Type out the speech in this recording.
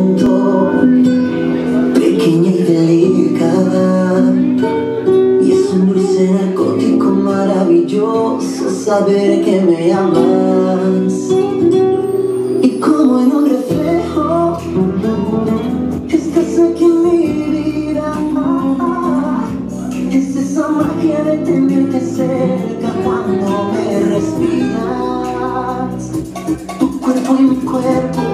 momento, pequeña y delicada, y es un dulce narcótico maravilloso saber que me amas. Y como en un reflejo estás aquí en mi vida. Es esa magia de tenerte cerca cuando me respiras. Tu cuerpo y mi cuerpo